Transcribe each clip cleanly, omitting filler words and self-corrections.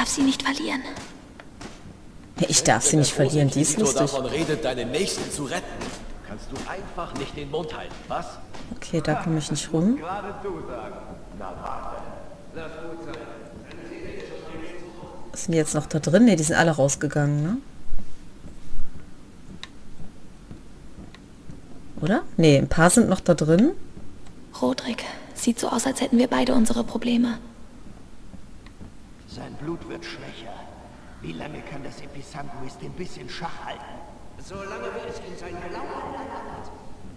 darf sie nicht verlieren. Ja, ich darf sie nicht verlieren, die ist lustig. davon redet, deinen Nächsten zu retten, kannst du einfach nicht den Mund halten, was? Okay, da komme ich nicht rum. Sind die jetzt noch da drin? Ne, die sind alle rausgegangen, ne? Oder? Ne, ein paar sind noch da drin. Rodrik, sieht so aus, als hätten wir beide unsere Probleme. Sein Blut wird schwächer. Wie lange kann das Episanguis den bisschen Schach halten? Solange wir es in sein Glauben hat.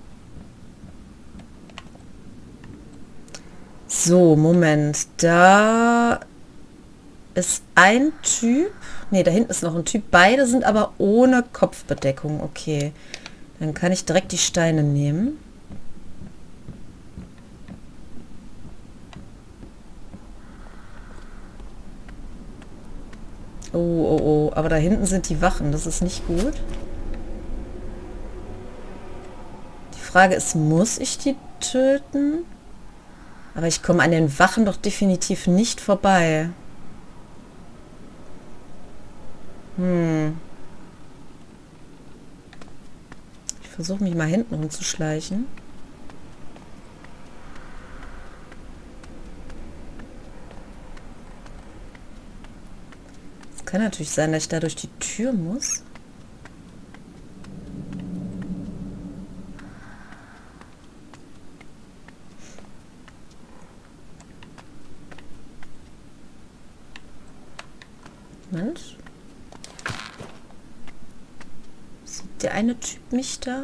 So, Moment. Da ist ein Typ. Ne, da hinten ist noch ein Typ. Beide sind aber ohne Kopfbedeckung. Okay. Dann kann ich direkt die Steine nehmen. Oh, oh, oh. Aber da hinten sind die Wachen. Das ist nicht gut. Die Frage ist, muss ich die töten? Aber ich komme an den Wachen doch definitiv nicht vorbei. Ich versuche mich mal hinten rumzuschleichen. Es kann natürlich sein, dass ich da durch die Tür muss. Mensch. Sieht der eine Typ mich da?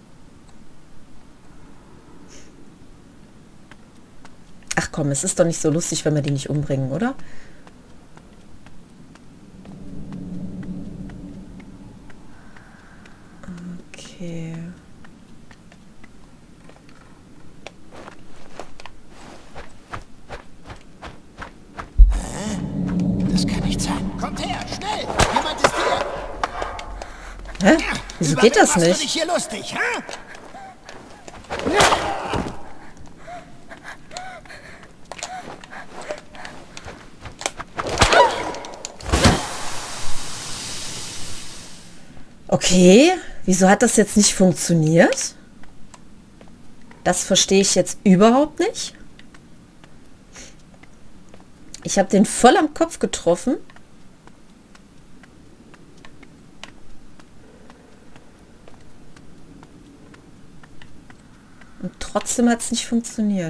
Ach komm, es ist doch nicht so lustig, wenn wir die nicht umbringen, oder? Okay. Das kann nicht sein. Kommt her, schnell! Jemand ist hier! Hä? Wieso geht das Machst du nicht? dich hier lustig, hä? Okay, wieso hat das jetzt nicht funktioniert? Das verstehe ich jetzt überhaupt nicht. Ich habe den voll am Kopf getroffen. Und trotzdem hat es nicht funktioniert.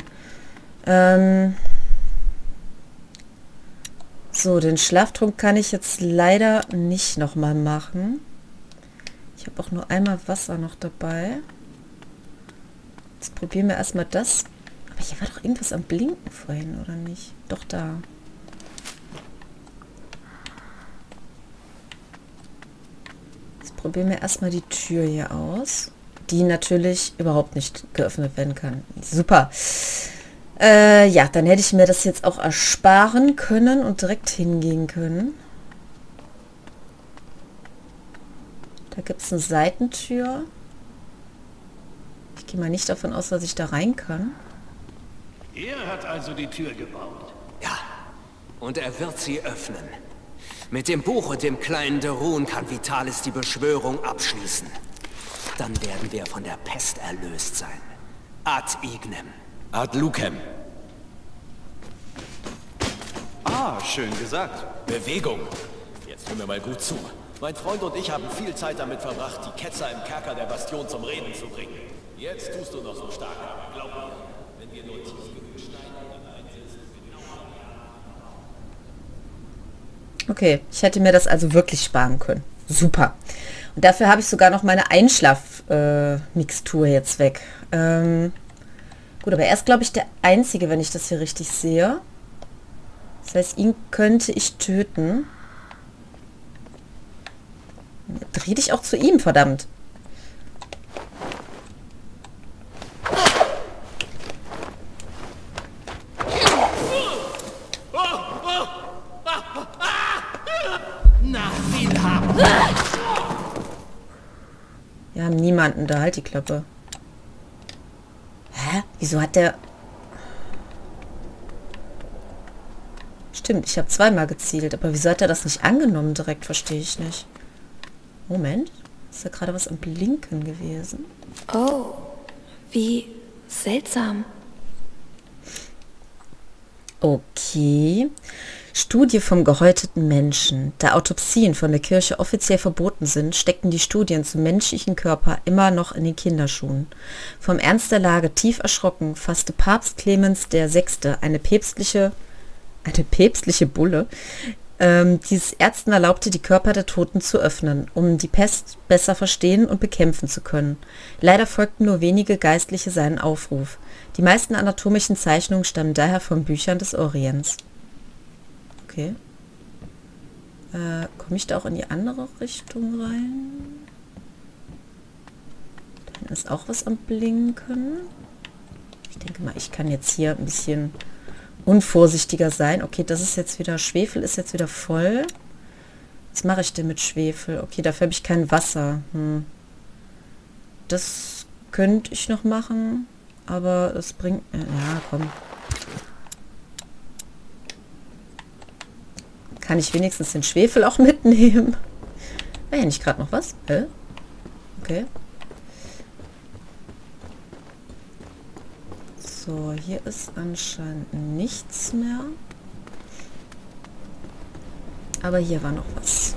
So, den Schlaftrunk kann ich jetzt leider nicht nochmal machen. Ich habe auch nur einmal Wasser noch dabei. Jetzt probieren wir erstmal das. Aber hier war doch irgendwas am Blinken vorhin, oder nicht? Doch, da. Jetzt probieren wir erstmal die Tür hier aus. Die natürlich überhaupt nicht geöffnet werden kann. Super. Ja, dann hätte ich mir das jetzt auch ersparen können und direkt hingehen können. Da gibt es eine Seitentür. Ich gehe mal nicht davon aus, dass ich da rein kann. Er hat also die Tür gebaut. Ja, und er wird sie öffnen. Mit dem Buch und dem kleinen Derun kann Vitalis die Beschwörung abschließen. Dann werden wir von der Pest erlöst sein. Ad ignem. Ad lucem. Ah, schön gesagt. Bewegung. Jetzt hör mir mal gut zu. Mein Freund und ich haben viel Zeit damit verbracht, die Ketzer im Kerker der Bastion zum Reden zu bringen. Jetzt tust du noch so stark, aber glaub mir, wenn wir nur tief genug Steine dann einsetzen, Okay, ich hätte mir das also wirklich sparen können. Super. Und dafür habe ich sogar noch meine Einschlaf-Mixtur jetzt weg. Gut, aber er ist, glaube ich, der Einzige, wenn ich das hier richtig sehe. Das heißt, ihn könnte ich töten. Dreh dich auch zu ihm, verdammt. Na, viel haben. Wir haben niemanden da. Halt die Klappe. Hä? Wieso hat der... Stimmt, ich habe zweimal gezielt. Aber wieso hat er das nicht angenommen direkt? Verstehe ich nicht. Moment. Ist da gerade was am Blinken gewesen? Oh, wie seltsam. Okay. Studie vom gehäuteten Menschen. Da Autopsien von der Kirche offiziell verboten sind, steckten die Studien zum menschlichen Körper immer noch in den Kinderschuhen. Vom Ernst der Lage tief erschrocken, fasste Papst Clemens VI. Eine päpstliche Bulle, die es Ärzten erlaubte, die Körper der Toten zu öffnen, um die Pest besser verstehen und bekämpfen zu können. Leider folgten nur wenige Geistliche seinen Aufruf. Die meisten anatomischen Zeichnungen stammen daher von Büchern des Orients. Okay. Komme ich da auch in die andere Richtung rein? Da hinten ist auch was am Blinken. Ich denke mal, ich kann jetzt hier ein bisschen unvorsichtiger sein. Okay, das ist jetzt wieder, Schwefel ist jetzt wieder voll. Was mache ich denn mit Schwefel? Okay, dafür habe ich kein Wasser. Das könnte ich noch machen, aber das bringt... ja, komm. Kann ich wenigstens den Schwefel auch mitnehmen? War ja nicht gerade noch was? Okay. So, hier ist anscheinend nichts mehr. Aber hier war noch was.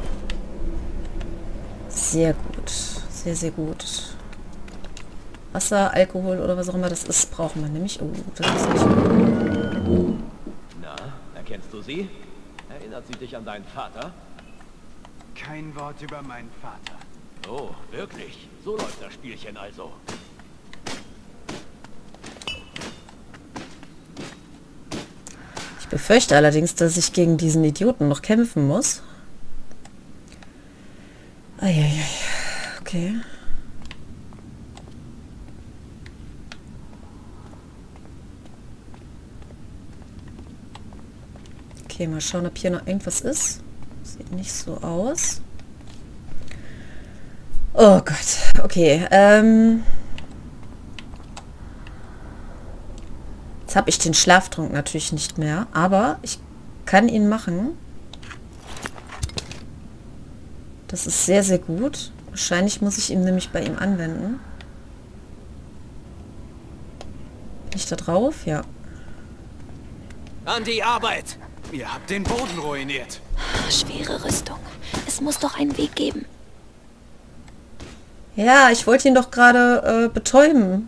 Sehr gut. Sehr, sehr gut. Wasser, Alkohol oder was auch immer das ist, brauchen wir nämlich. Oh, das ist nicht gut. Na, erkennst du sie? Erinnert sie dich an deinen Vater? Kein Wort über meinen Vater. Oh, wirklich? So läuft das Spielchen also. Ich befürchte allerdings, dass ich gegen diesen Idioten noch kämpfen muss. Eieiei. Okay. Okay, mal schauen, ob hier noch irgendwas ist. Sieht nicht so aus. Oh Gott. Okay. Jetzt habe ich den Schlaftrunk natürlich nicht mehr, aber ich kann ihn machen. Das ist sehr, sehr gut. Wahrscheinlich muss ich ihn nämlich bei ihm anwenden. Bin ich da drauf? Ja. An die Arbeit! Ihr habt den Boden ruiniert. Schwere Rüstung. Es muss doch einen Weg geben. Ja, ich wollte ihn doch gerade betäuben.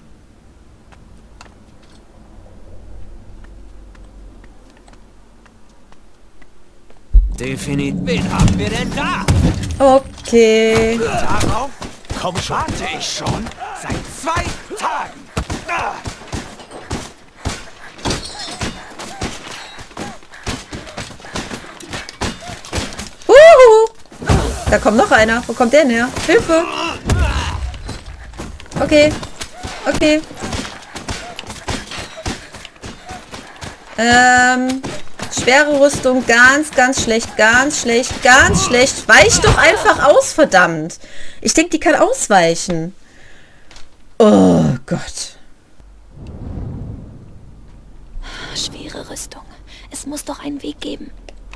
Definitiv. Wen haben wir denn da? Okay. Darauf Komm schon. warte ich schon seit 2 Tagen. Da kommt noch einer. Wo kommt der denn her? Hilfe! Okay. Okay. Schwere Rüstung. Ganz, ganz schlecht. Ganz schlecht. Ganz schlecht. Weich doch einfach aus, verdammt. Ich denke, die kann ausweichen. Oh Gott. Schwere Rüstung. Es muss doch einen Weg geben.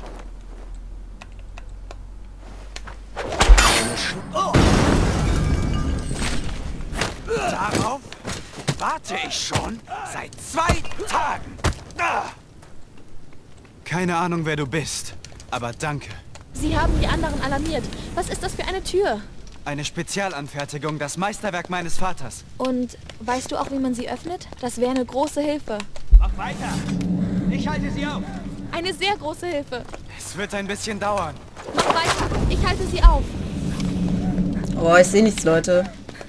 Darauf warte ich schon seit 2 Tagen. Keine Ahnung, wer du bist, aber danke. Sie haben die anderen alarmiert. Was ist das für eine Tür? Eine Spezialanfertigung, das Meisterwerk meines Vaters. Und weißt du auch, wie man sie öffnet? Das wäre eine große Hilfe. Mach weiter. Ich halte sie auf. Eine sehr große Hilfe. Es wird ein bisschen dauern. Mach weiter. Ich halte sie auf. Oh, ich sehe nichts, Leute.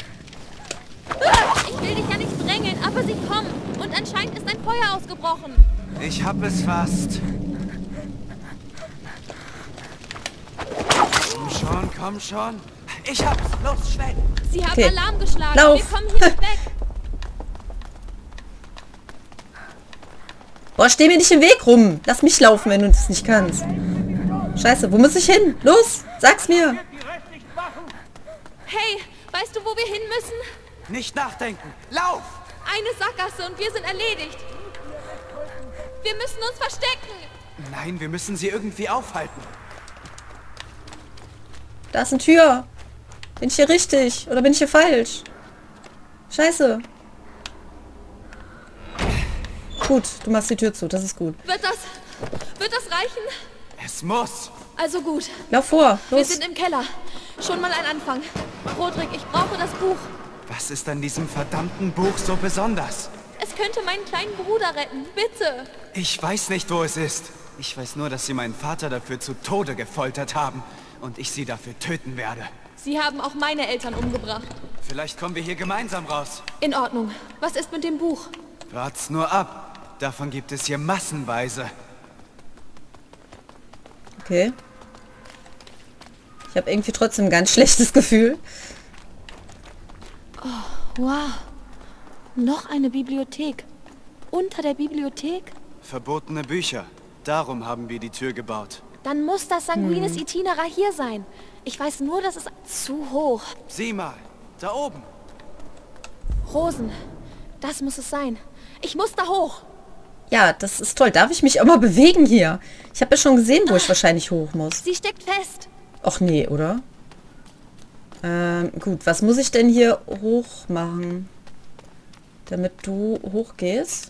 Ich will dich ja nicht drängeln, aber sie kommen. Und anscheinend ist ein Feuer ausgebrochen. Ich hab es fast. Komm schon, komm schon. Ich hab's. Los, schnell. Sie haben Okay. Alarm geschlagen. Lauf. Wir kommen hier nicht weg. Boah, steh mir nicht im Weg rum. Lass mich laufen, wenn du das nicht kannst. Scheiße, wo muss ich hin? Los, sag's mir. Hey, weißt du, wo wir hin müssen? Nicht nachdenken. Lauf! Eine Sackgasse und wir sind erledigt. Wir müssen uns verstecken. Nein, wir müssen sie irgendwie aufhalten. Da ist eine Tür. Bin ich hier richtig? Oder bin ich hier falsch? Scheiße. Gut, du machst die Tür zu. Das ist gut. Wird das reichen? Es muss. Also gut. Lauf vor. Wir Los. sind im Keller. Schon mal ein Anfang. Rodrik, ich brauche das Buch. Was ist an diesem verdammten Buch so besonders? Es könnte meinen kleinen Bruder retten. Bitte. Ich weiß nicht, wo es ist. Ich weiß nur, dass sie meinen Vater dafür zu Tode gefoltert haben und ich sie dafür töten werde. Sie haben auch meine Eltern umgebracht. Vielleicht kommen wir hier gemeinsam raus. In Ordnung. Was ist mit dem Buch? Wart's nur ab. Davon gibt es hier massenweise. Okay. Ich habe irgendwie trotzdem ein ganz schlechtes Gefühl. Wow. Noch eine Bibliothek. Unter der Bibliothek? Verbotene Bücher. Darum haben wir die Tür gebaut. Dann muss das Sanguinis Itinera hier sein. Ich weiß nur, dass es zu hoch. Sieh mal. Da oben. Rosen. Das muss es sein. Ich muss da hoch. Ja, das ist toll. Darf ich mich auch mal bewegen hier? Ich habe ja schon gesehen, wo ich wahrscheinlich hoch muss. Sie steckt fest. Och nee, oder? Gut, was muss ich denn hier hoch machen? Damit du hochgehst?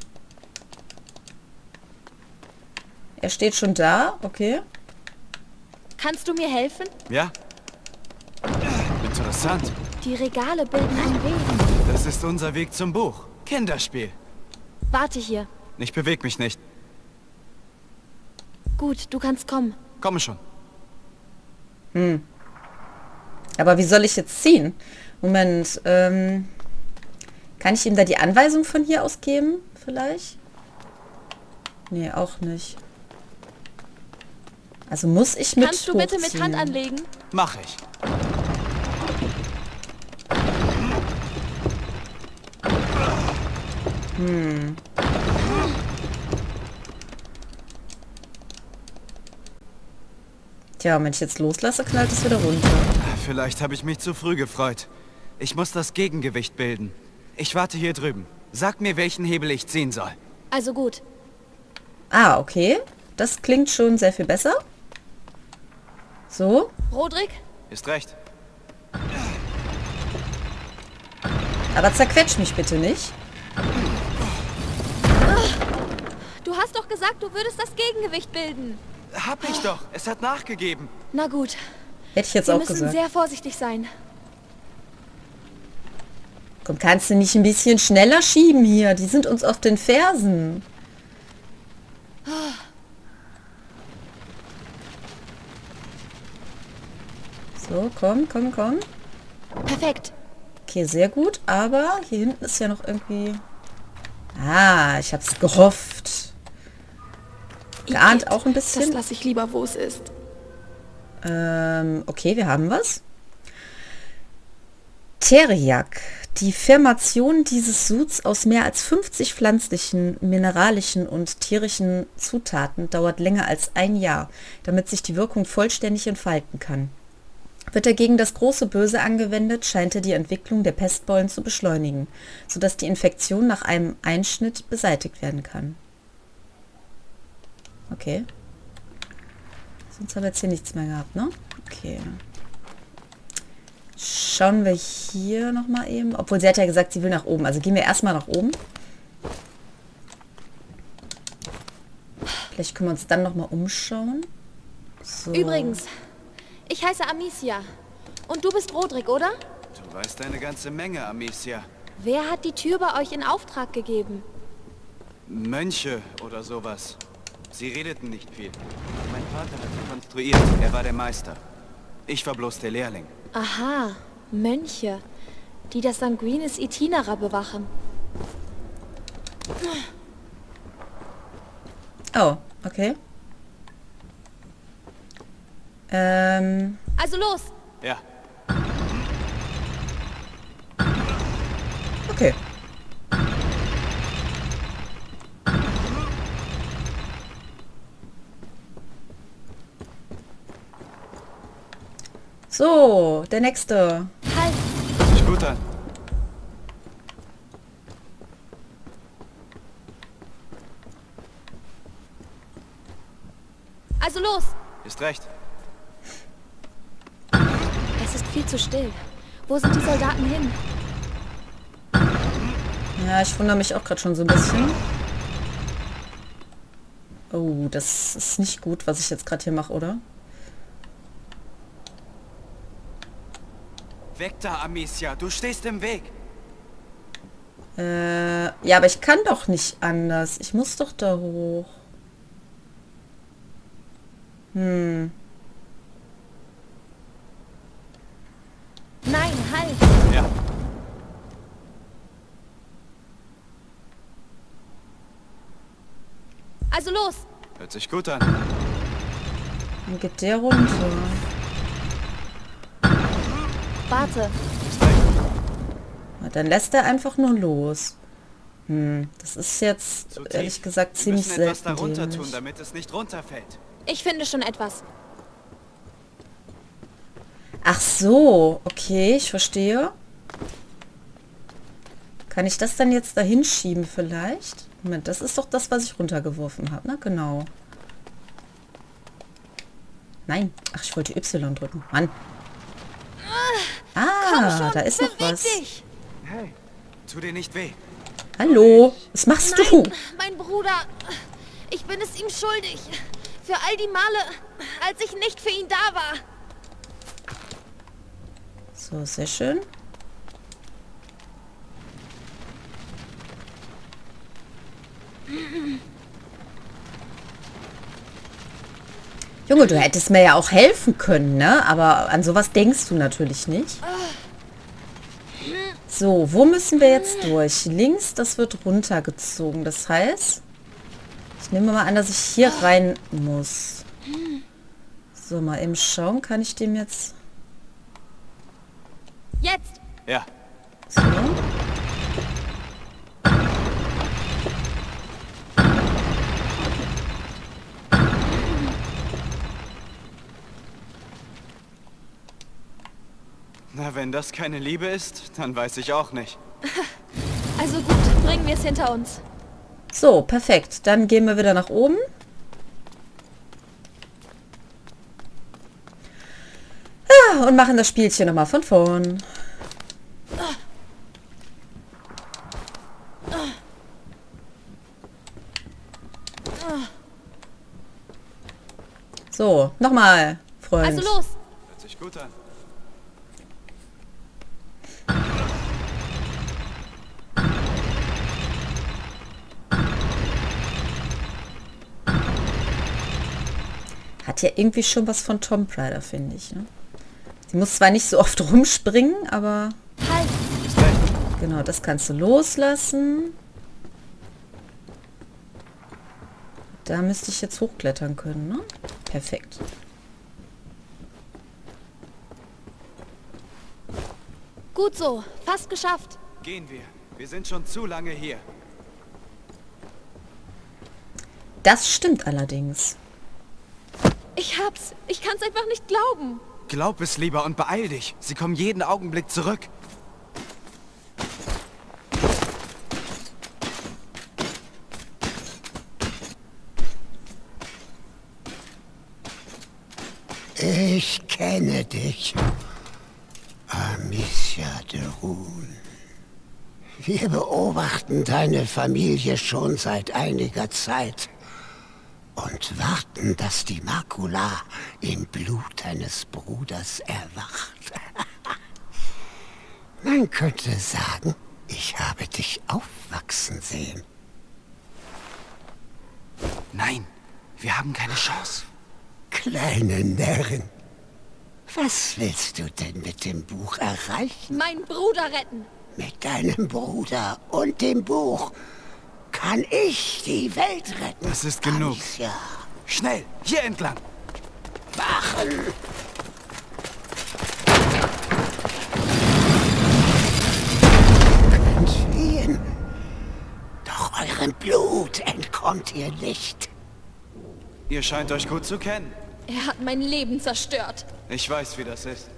Er steht schon da, okay. Kannst du mir helfen? Ja? Interessant. Die Regale bilden einen Weg. Das ist unser Weg zum Buch. Kinderspiel. Warte hier. Ich bewege mich nicht. Gut, du kannst kommen. Komme schon. Aber wie soll ich jetzt ziehen? Moment, kann ich ihm da die Anweisung von hier aus geben? Vielleicht? Nee, auch nicht. Also muss ich mit Kannst du bitte mit hochziehen? Hand anlegen? Mach ich. Tja, und wenn ich jetzt loslasse, knallt es wieder runter. Vielleicht habe ich mich zu früh gefreut. Ich muss das Gegengewicht bilden. Ich warte hier drüben. Sag mir, welchen Hebel ich ziehen soll. Also gut. Ah, okay. Das klingt schon sehr viel besser. So. Rodrik? Ist recht. Aber zerquetsch mich bitte nicht. Du hast doch gesagt, du würdest das Gegengewicht bilden. Hab ich doch. Es hat nachgegeben. Na gut. Hätte ich jetzt Wir auch müssen gesagt. sehr vorsichtig sein. Komm, kannst du nicht ein bisschen schneller schieben hier? Die sind uns auf den Fersen. So, komm, komm, komm. Perfekt. Okay, sehr gut. Aber hier hinten ist ja noch irgendwie... Ah, ich hab's gehofft. Geahnt auch ein Das bisschen. lasse ich lieber, wo es ist. Okay, wir haben was. Teriak. Die Fermentation dieses Suds aus mehr als 50 pflanzlichen, mineralischen und tierischen Zutaten dauert länger als ein Jahr, damit sich die Wirkung vollständig entfalten kann. Wird dagegen das große Böse angewendet, scheint er die Entwicklung der Pestbeulen zu beschleunigen, sodass die Infektion nach einem Einschnitt beseitigt werden kann. Okay. Sonst haben wir jetzt hier nichts mehr gehabt, ne? Okay. Schauen wir hier nochmal eben. Obwohl sie hat ja gesagt, sie will nach oben. Also gehen wir erstmal nach oben. Vielleicht können wir uns dann nochmal umschauen. So. Übrigens, ich heiße Amicia. Und du bist Rodrik, oder? Du weißt eine ganze Menge, Amicia. Wer hat die Tür bei euch in Auftrag gegeben? Mönche oder sowas. Sie redeten nicht viel. Mein Vater hat sie konstruiert. Er war der Meister. Ich war bloß der Lehrling. Aha, Mönche, die das Sanguinis Itinera bewachen. Oh, okay. Also los! Ja. Okay. So, der nächste. Halt! Sich gut an. Also los! Ist recht. Es ist viel zu still. Wo sind die Soldaten hin? Ja, ich wundere mich auch gerade schon so ein bisschen. Oh, das ist nicht gut, was ich jetzt gerade hier mache, oder? Weg da, Amicia. Du stehst im Weg. Ja, aber ich kann doch nicht anders. Ich muss doch da hoch. Nein, halt! Ja. Also los! Hört sich gut an. Dann geht der runter. Warte. Na, dann lässt er einfach nur los. Das ist jetzt, Zu tief. ehrlich gesagt, Wir ziemlich müssen etwas selten darunter dämlich. tun, damit es nicht runterfällt. Ich finde schon etwas. Ach so, okay, ich verstehe. Kann ich das dann jetzt dahin schieben vielleicht? Moment, das ist doch das, was ich runtergeworfen habe, ne? Genau. Nein. Ach, ich wollte Y drücken. Mann. Ah, da ist noch was. Dich. Hey, tu dir nicht weh. Hallo, was machst du? Nein, mein Bruder. Ich bin es ihm schuldig. Für all die Male, als ich nicht für ihn da war. So, sehr schön. Junge, du hättest mir ja auch helfen können, ne? Aber an sowas denkst du natürlich nicht. So, wo müssen wir jetzt durch? Links, das wird runtergezogen. Das heißt, ich nehme mal an, dass ich hier rein muss. So, mal eben schauen. Kann ich dem jetzt... Jetzt! Ja. So. Na, wenn das keine Liebe ist, dann weiß ich auch nicht. Also gut, bringen wir es hinter uns. So, perfekt. Dann gehen wir wieder nach oben. Ja, und machen das Spielchen nochmal von vorn. So, nochmal, Freund. Also los! Hört sich gut an. Hat ja irgendwie schon was von Tomb Raider, finde ich. Ne? Sie muss zwar nicht so oft rumspringen, aber... Halt! Ist recht. Genau, das kannst du loslassen. Da müsste ich jetzt hochklettern können, ne? Perfekt. Gut so, fast geschafft. Gehen wir. Wir sind schon zu lange hier. Das stimmt allerdings. Ich hab's. Ich kann's einfach nicht glauben. Glaub es lieber und beeil dich. Sie kommen jeden Augenblick zurück. Ich kenne dich, Amicia de Rune. Wir beobachten deine Familie schon seit einiger Zeit und warten, dass die Makula im Blut deines Bruders erwacht. Man könnte sagen, ich habe dich aufwachsen sehen. Nein, wir haben keine Chance. Kleine Närrin, was willst du denn mit dem Buch erreichen? Meinen Bruder retten. Mit deinem Bruder und dem Buch kann ich die Welt retten. Das ist genug. Amicia. Schnell, hier entlang. Wachen! Könnt fliehen. Doch eurem Blut entkommt ihr nicht. Ihr scheint euch gut zu kennen. Er hat mein Leben zerstört. Ich weiß, wie das ist.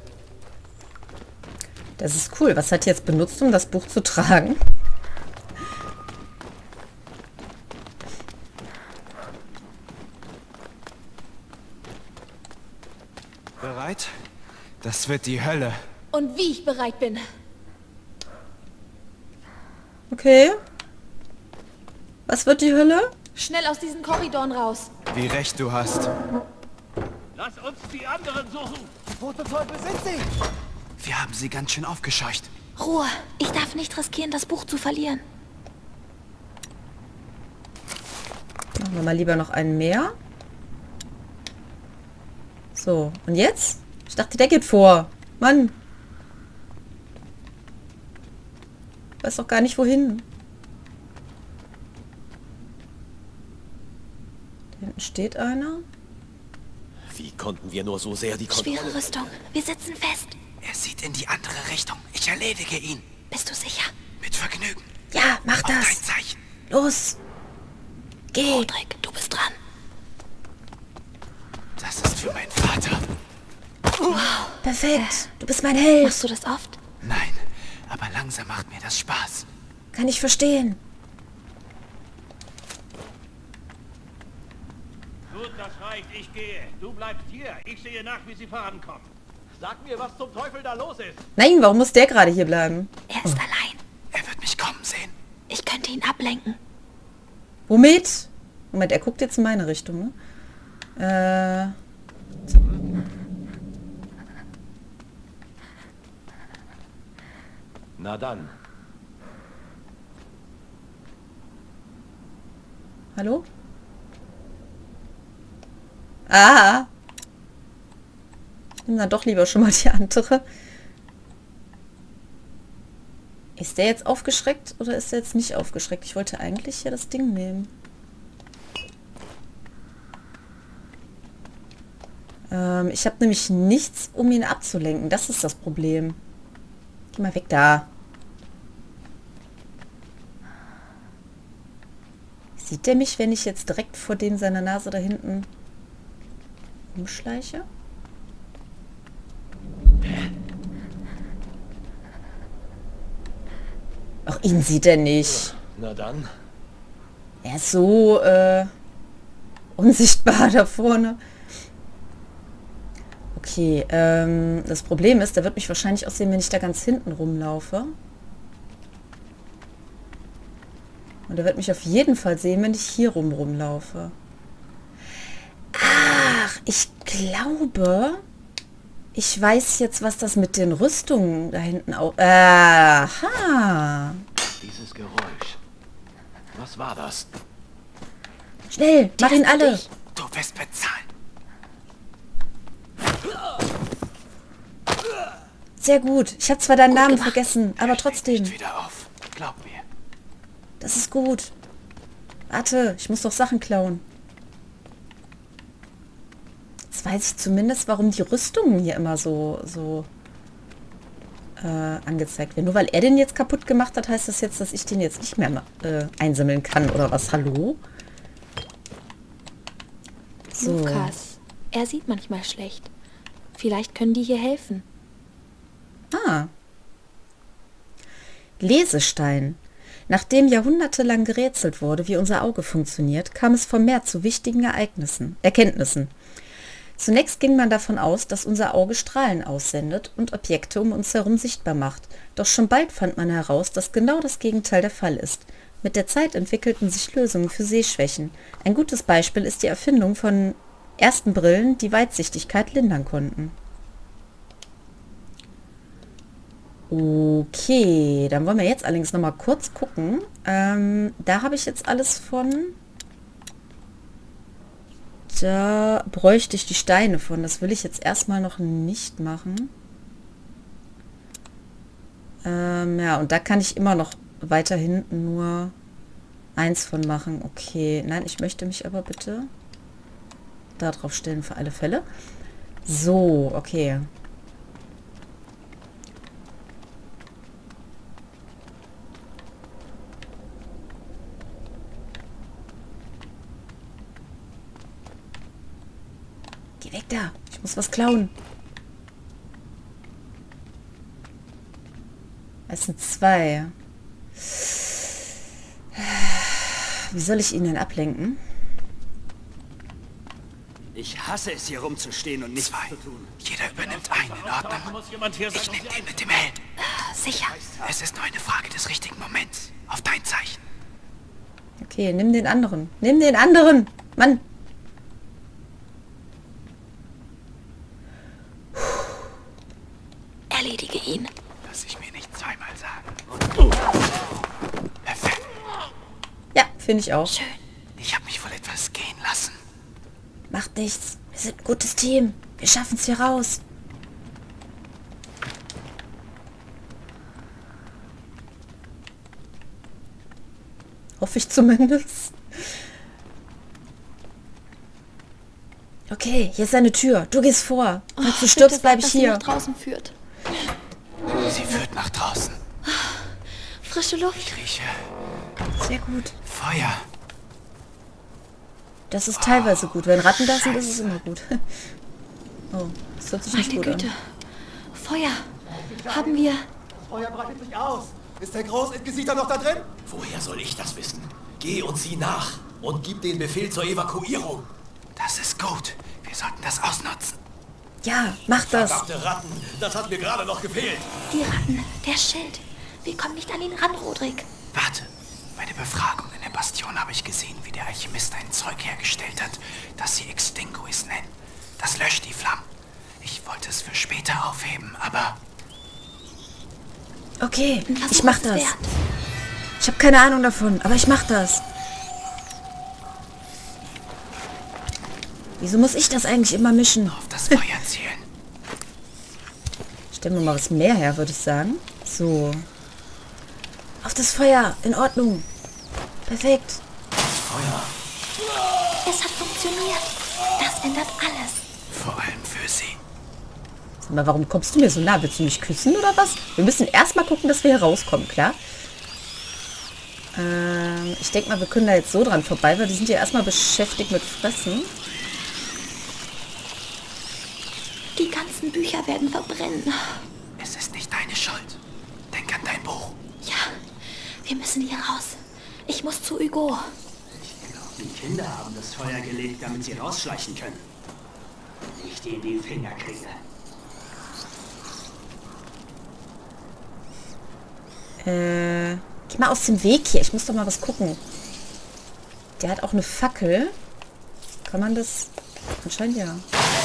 Das ist cool. Was hat die jetzt benutzt, um das Buch zu tragen? Das wird die Hölle. Und wie ich bereit bin. Okay. Was wird die Hölle? Schnell aus diesen Korridoren raus. Wie recht du hast. Lass uns die anderen suchen. Wo zum Teufel sind sie? Wir haben sie ganz schön aufgescheucht. Ruhe. Ich darf nicht riskieren, das Buch zu verlieren. Machen wir mal lieber noch einen mehr. So, und jetzt? Ich dachte, der geht vor. Mann. Weiß doch gar nicht, wohin. Da hinten steht einer. Wie konnten wir nur so sehr die Kontrolle... Schwere Rüstung. Wir sitzen fest. Er sieht in die andere Richtung. Ich erledige ihn. Bist du sicher? Mit Vergnügen. Ja, mach Auf dein das. Zeichen. Los. Geh. Rodrik, du bist dran. Das ist für meinen Vater. Perfekt. Du bist mein Held. Machst du das oft? Nein, aber langsam macht mir das Spaß. Kann ich verstehen. Gut, das reicht. Ich gehe. Du bleibst hier. Ich sehe nach, wie sie vorankommen. Sag mir, was zum Teufel da los ist. Nein, warum muss der gerade hier bleiben? Er ist allein. Er wird mich kommen sehen. Ich könnte ihn ablenken. Womit? Moment, er guckt jetzt in meine Richtung, ne? Na dann. Hallo? Ah! Ich nehme dann doch lieber schon mal die andere. Ist der jetzt aufgeschreckt oder ist der jetzt nicht aufgeschreckt? Ich wollte eigentlich hier das Ding nehmen. Ich habe nämlich nichts, um ihn abzulenken. Das ist das Problem. Geh mal weg da. Sieht der mich, wenn ich jetzt direkt vor dem seiner Nase da hinten umschleiche? Ach, ihn sieht er nicht. Na dann. Er ist so unsichtbar da vorne. Okay, das Problem ist, der wird mich wahrscheinlich auch sehen, wenn ich da ganz hinten rumlaufe. Und er wird mich auf jeden Fall sehen, wenn ich hier rumlaufe. Ach, ich glaube, ich weiß jetzt, was das mit den Rüstungen da hinten auch... Aha. Dieses Geräusch. Was war das? Schnell, mach ihn alle. Du wirst bezahlen. Sehr gut. Ich habe zwar deinen Namen vergessen, aber trotzdem. Nicht wieder auf. Glaub mir. Das ist gut. Warte, ich muss doch Sachen klauen. Jetzt weiß ich zumindest, warum die Rüstungen hier immer so angezeigt werden. Nur weil er den jetzt kaputt gemacht hat, heißt das jetzt, dass ich den jetzt nicht mehr einsammeln kann, oder was? Hallo? So. Lukas, er sieht manchmal schlecht. Vielleicht können die hier helfen. Ah. Lesestein. Nachdem jahrhundertelang gerätselt wurde, wie unser Auge funktioniert, kam es vermehrt zu wichtigen Erkenntnissen. Zunächst ging man davon aus, dass unser Auge Strahlen aussendet und Objekte um uns herum sichtbar macht. Doch schon bald fand man heraus, dass genau das Gegenteil der Fall ist. Mit der Zeit entwickelten sich Lösungen für Sehschwächen. Ein gutes Beispiel ist die Erfindung von ersten Brillen, die Weitsichtigkeit lindern konnten. Okay, dann wollen wir jetzt allerdings noch mal kurz gucken. Da habe ich jetzt alles von... Da bräuchte ich die Steine von. Das will ich jetzt erstmal noch nicht machen. Ja, und da kann ich immer noch weiter hinten nur eins von machen. Okay, nein, ich möchte mich aber bitte da drauf stellen für alle Fälle. So, okay. Geh weg da. Ich muss was klauen. Es sind 2. Wie soll ich ihn denn ablenken? Ich hasse es, hier rumzustehen und nichts zu tun. Jeder übernimmt einen, in Ordnung. Ich nehme den mit dem Helm. Sicher. Es ist nur eine Frage des richtigen Moments. Auf dein Zeichen. Okay, nimm den anderen. Nimm den anderen! Mann! Erledige ihn. Lass ich mir nicht zweimal sagen. Perfekt. Ja, finde ich auch. Schön. Ich habe mich wohl etwas gehen lassen. Macht nichts. Wir sind ein gutes Team. Wir schaffen es hier raus. Hoffe ich zumindest. Okay, hier ist eine Tür. Du gehst vor. Falls du stirbst, bleibe ich hier. Draußen führt. Sie führt nach draußen. Frische Luft. Ich rieche Sehr gut. Feuer. Das ist teilweise gut. Wenn Ratten da sind, ist es immer gut. Oh, das hört sich nicht Meine gut Güte. an. Feuer. Haben wir... Das Feuer breitet sich aus. Ist der Großinquisitor noch da drin? Woher soll ich das wissen? Geh und sieh nach und gib den Befehl zur Evakuierung. Das ist gut. Wir sollten das ausnutzen. Ja, mach das. Verdammte Ratten, das hat mir gerade noch gefehlt. Die Ratten. Der Schild. Wir kommen nicht an ihn ran, Rodrik. Warte. Bei der Befragung in der Bastion habe ich gesehen, wie der Alchemist ein Zeug hergestellt hat, das sie Extinguis nennen. Das löscht die Flammen. Ich wollte es für später aufheben, aber... Okay, Ein Versuch ich mach ist es das. wert. Ich habe keine Ahnung davon, aber ich mach das. Wieso muss ich das eigentlich immer mischen? auf das Feuer zielen. Stellen wir mal was mehr her, würde ich sagen. So. Auf das Feuer. In Ordnung. Perfekt. Es hat funktioniert. Das ändert alles. Vor allem für sie. Sag mal, warum kommst du mir so nah? Willst du mich küssen oder was? Wir müssen erstmal gucken, dass wir hier rauskommen, klar? Ich denke mal, wir können da jetzt so dran vorbei, weil die sind ja erstmal beschäftigt mit Fressen. Die ganzen Bücher werden verbrennen. Es ist nicht deine Schuld. Denk an dein Buch. Ja, wir müssen hier raus. Ich muss zu Hugo. Die Kinder haben das Feuer gelegt, damit sie rausschleichen können. Ich die in die Finger kriege. Geh mal aus dem Weg hier. Ich muss doch mal was gucken. Der hat auch eine Fackel. Kann man das... Anscheinend ja.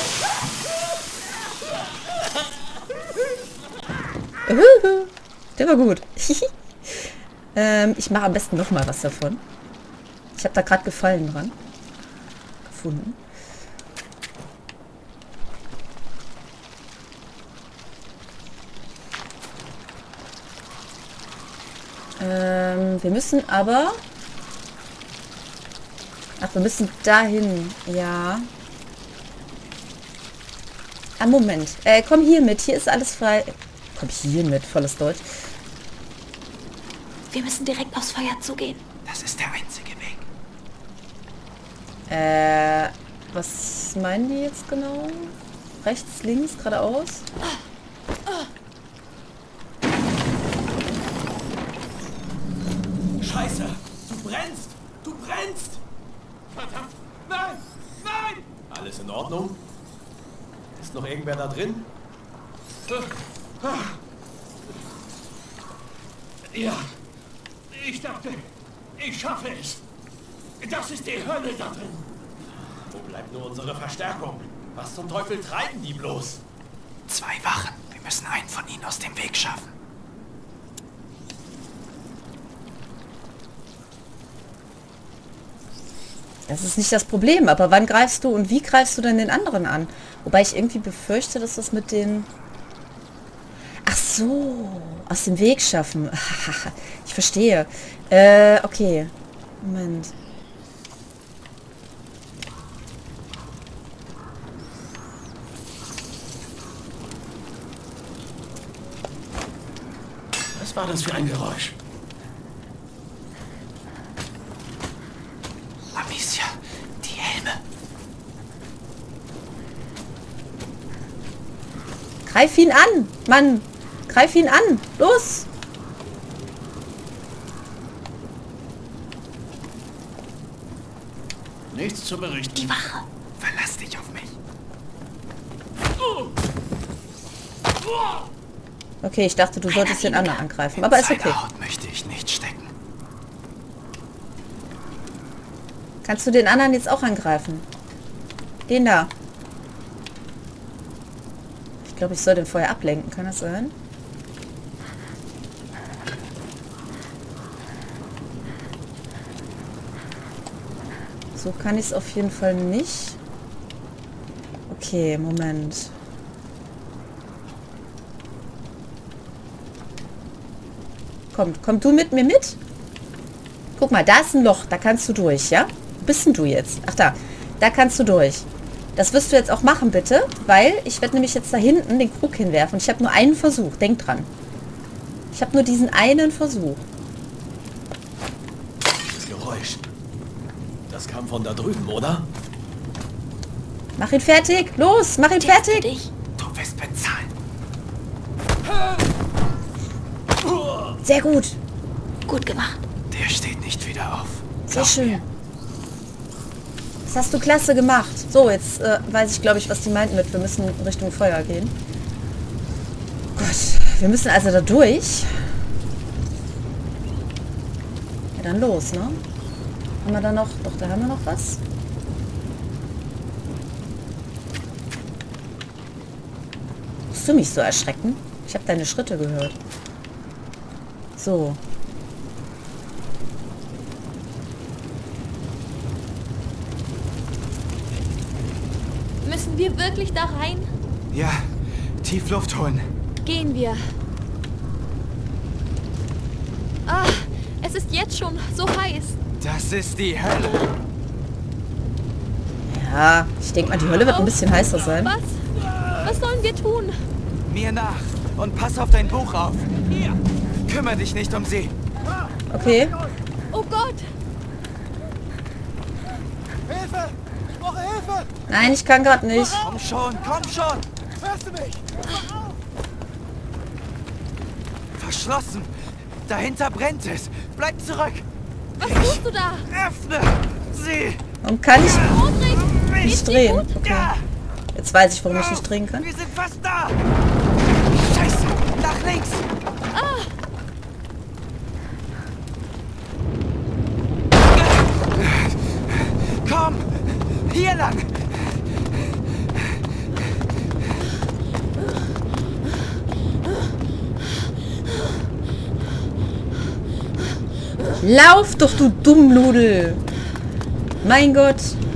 Der war gut. Ich mache am besten noch mal was davon. Ich habe da gerade Gefallen dran gefunden. Wir müssen aber... Ach, wir müssen dahin. Ja. Ah, Moment. Komm hier mit. Hier ist alles frei. Komm hier mit. Volles Deutsch. Wir müssen direkt aufs Feuer zugehen. Das ist der einzige Weg. Was meinen die jetzt genau? Rechts, links, geradeaus? Scheiße, du brennst! Du brennst! Verdammt! Nein! Nein! Alles in Ordnung? Ist noch irgendwer da drin? Ja, ich dachte, ich schaffe es. Das ist die Hölle da drin. Wo bleibt nur unsere Verstärkung? Was zum Teufel treiben die bloß? 2 Wachen. Wir müssen einen von ihnen aus dem Weg schaffen. Das ist nicht das Problem, aber wann greifst du und wie greifst du denn den anderen an? Wobei ich irgendwie befürchte, dass das mit den... Ach so, aus dem Weg schaffen. Ich verstehe. Okay. Moment. Was war das für ein Geräusch? Amicia, die Helme. Greif ihn an, Mann. Greif ihn an. Los. Nichts zu berichten. Die Wache. Verlass dich auf mich. Okay, ich dachte, du solltest den anderen angreifen. Aber ist okay. Seine Haut möchte ich nicht stecken. Kannst du den anderen jetzt auch angreifen? Den da. Ich glaube, ich soll den vorher ablenken. Kann das sein? So kann ich es auf jeden Fall nicht. Okay, Moment. Komm du mit mir mit? Guck mal, da ist ein Loch. Da kannst du durch, ja? Wo bist denn du jetzt? Ach da. Da kannst du durch. Das wirst du jetzt auch machen, bitte. Weil ich werde nämlich jetzt da hinten den Krug hinwerfen. Und ich habe nur einen Versuch. Denk dran. Ich habe nur diesen einen Versuch. Das Geräusch. Das kam von da drüben, oder? Mach ihn fertig. Los, mach ihn fertig. Du wirst bezahlen. Sehr gut. Gut gemacht. Der steht nicht wieder auf. Sehr schön. Das hast du klasse gemacht. So, jetzt weiß ich, glaube ich, was die meinten mit, wir müssen Richtung Feuer gehen. Gott, wir müssen also da durch. Ja, dann los, ne? Haben wir da noch... Doch, da haben wir noch was. Musst du mich so erschrecken? Ich habe deine Schritte gehört. So. Müssen wir wirklich da rein? Ja, tief Luft holen. Gehen wir. Ah, es ist jetzt schon so heiß. Das ist die Hölle. Ja, ich denke mal, die Hölle wird ein bisschen heißer sein. Was sollen wir tun? Mir nach und pass auf dein Buch auf. Hier, kümmere dich nicht um sie. Okay. Oh Gott! Hilfe! Ich brauche Hilfe! Nein, ich kann gerade nicht. Komm schon, komm schon! Hörst du mich? Verschlossen! Dahinter brennt es! Bleib zurück! Was tust du da? Öffne sie! Warum kann ich Rodrik! nicht drehen? Okay. Jetzt weiß ich, warum ich nicht drehen kann. Wir sind fast da! Scheiße! Nach links! Komm! Hier lang! Lauf doch, du Dummludel! Mein Gott!